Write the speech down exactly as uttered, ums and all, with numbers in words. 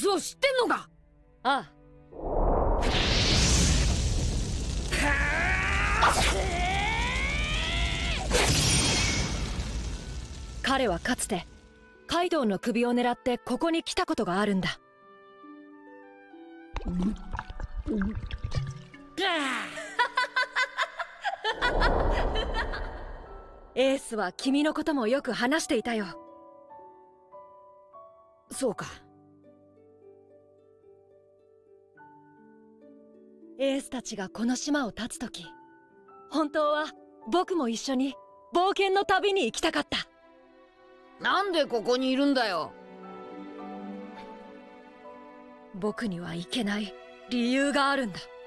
スを知ってんのか？ ああ。彼はかつてカイドウの首を狙ってここに来たことがあるんだ。エースは君のこともよく話していたよ。 そうか。 エースたちがこの島を立つとき、本当は僕も一緒に冒険の旅に行きたかった。 なんでここにいるんだよ。 僕には行けない理由があるんだ。